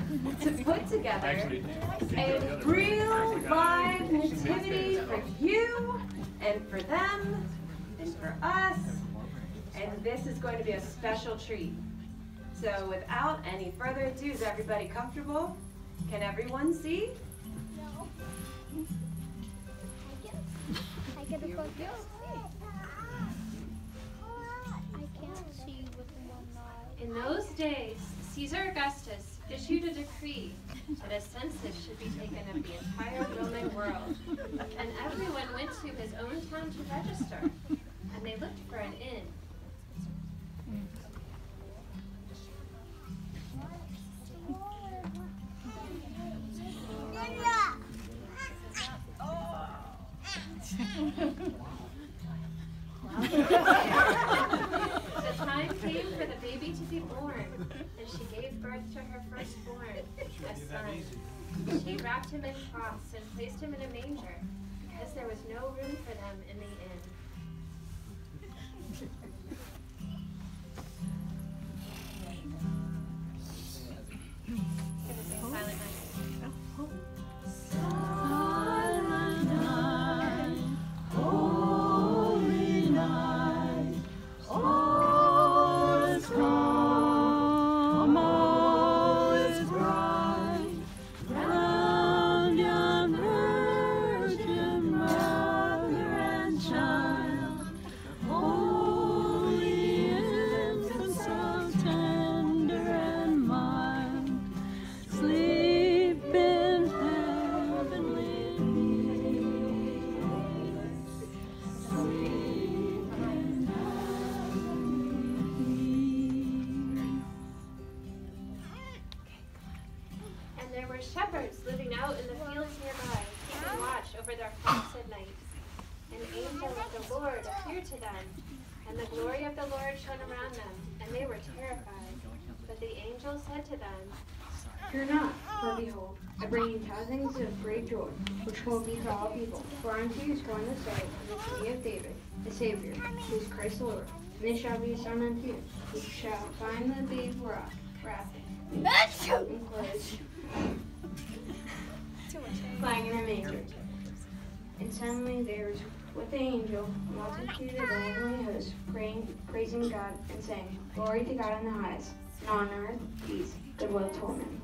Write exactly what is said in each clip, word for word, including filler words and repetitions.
to put together a real live nativity for you and for them and for us. And this is going to be a special treat. So without any further ado, is everybody comfortable? Can everyone see? No. I get a focus. I can't see with one eye. In those days, Caesar Augustus issued a decree that a census should be taken of the entire Roman world, and everyone went to his own town to register, and they looked for an inn. The time came for the baby to be born, and she gave birth to her firstborn, a son. She wrapped him in cloths and placed him in a manger, because there was no room for them in the inn. Gonna sing Silent Night. Shepherds living out in the fields nearby, keeping watch over their flocks at night. An angel of the Lord appeared to them, and the glory of the Lord shone around them, and they were terrified. But the angel said to them, Fear not, for behold, I bring you tidings of great joy, which will be to all people. For unto you is born this day in the city of David a Savior, who is Christ the Lord. And there shall be a son unto you, who shall find the babe wrapped, wrapped in clothes, lying in a manger. And suddenly there was with the angel a multitude of the heavenly hosts, praying, praising God, and saying, Glory to God in the highest, and on earth peace, goodwill toward men.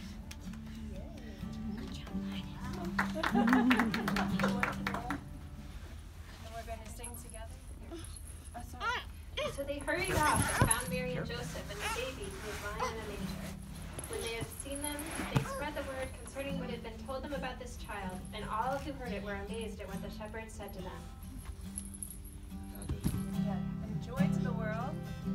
And we're going to sing together. Oh, sorry. So they hurried off and found Mary and Joseph and the baby who was lying in a manger. When they had seen them, they spread the word concerning what had been told them about this child, and all who heard it were amazed at what the shepherds said to them. And joy to the world.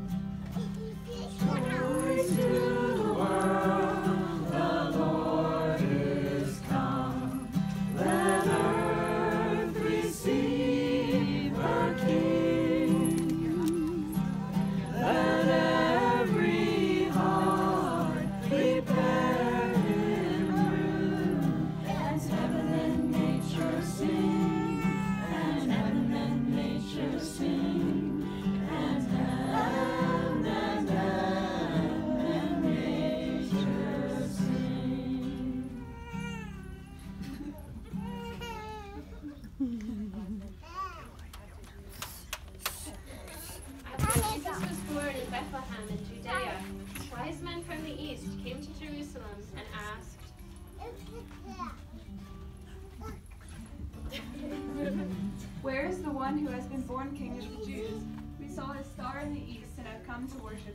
Joy to the world, the Lord is come. Let earth receive her King. Let every heart prepare him room. As heaven and nature sing, and heaven and nature sing, and heaven and heaven and nature sing. After Jesus was born in Bethlehem in Judea, wise men from the east came to Jerusalem and asked, Where is the one who has been born King of the Jews? We saw his star in the east and have come to worship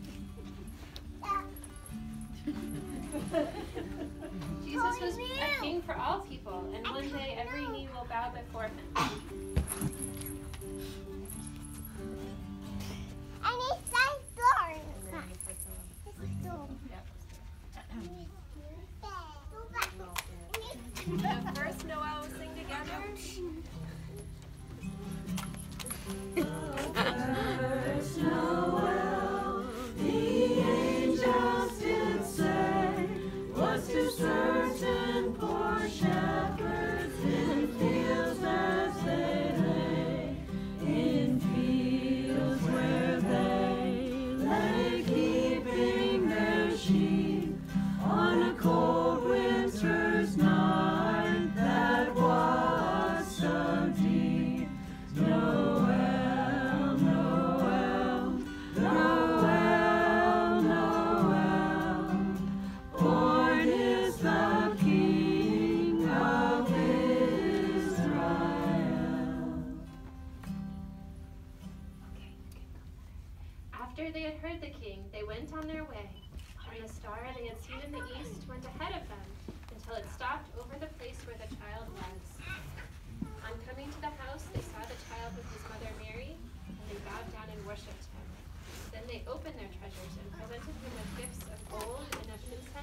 him. Jesus was a king for all people, and one day every knee will bow before him. The first Noel will sing together. First Noel, the angels did say, was to certain poor shepherds in fields as they lay, in fields where they lay keeping their sheep on a their way, and the star they had seen in the east went ahead of them until it stopped over the place where the child was. On coming to the house, they saw the child with his mother Mary, and they bowed down and worshipped him. Then they opened their treasures and presented him with gifts of gold and of incense